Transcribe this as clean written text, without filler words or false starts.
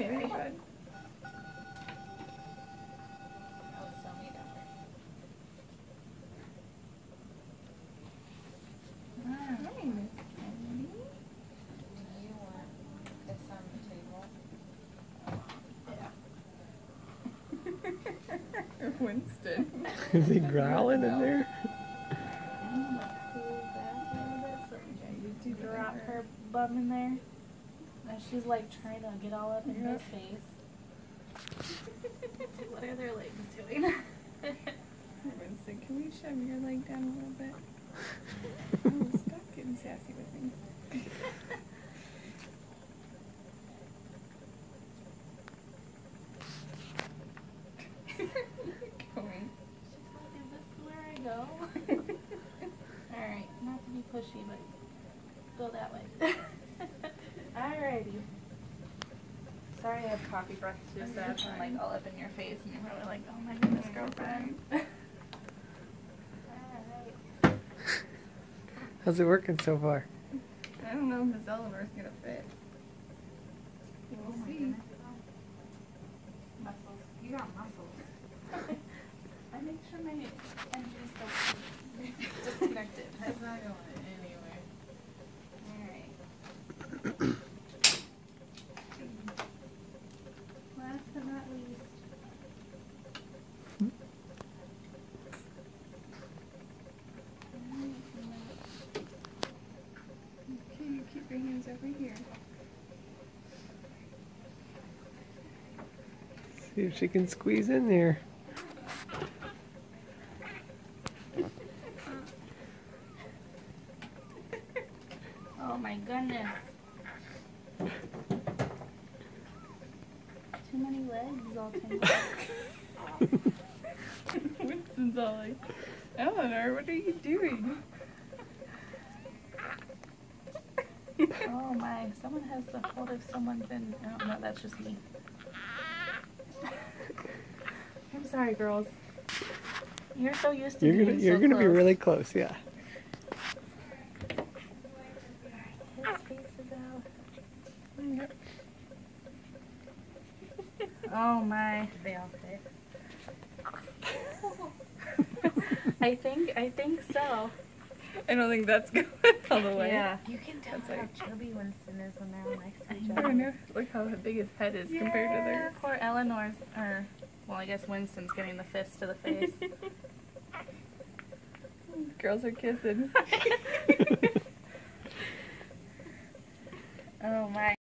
very good. Winston. Is he growling in there? You drop her bum in there. And she's like trying to get all up in his face. What are their legs doing? Winston, can we shove your leg down a little bit? Oh, stop getting sassy with me. Going. She's like, is this where I go? Alright, not to be pushy, but go that way. Alrighty. Sorry I have coffee breath too, so I'm like all up in your face and you're probably like, oh my goodness, girlfriend. Alright. How's it working so far? I don't know if this Eleanor's gonna fit. We'll see. Muscles. You got muscles. I make sure my engines don't disconnected. That's not going anywhere. Alright. Last but not least. Okay, you keep your hands over here. See if she can squeeze in there. Oh my goodness. Too many legs all tangled up. Winston's all like, Eleanor, what are you doing? Oh my, someone has the hold of someone's in. Oh no, that's just me. I'm sorry, girls. You're so used to being You're so gonna be close. really close, yeah. His face is out. Yep. Oh my, they all fit. I think so. I don't think that's going all the way. Yeah. You can tell That's how like- chubby Winston is when they're all next to each I other. don't know. Look how big his head is compared to theirs. Poor Eleanor's, or, well, I guess Winston's giving the fist to the face. Girls are kissing. Oh my.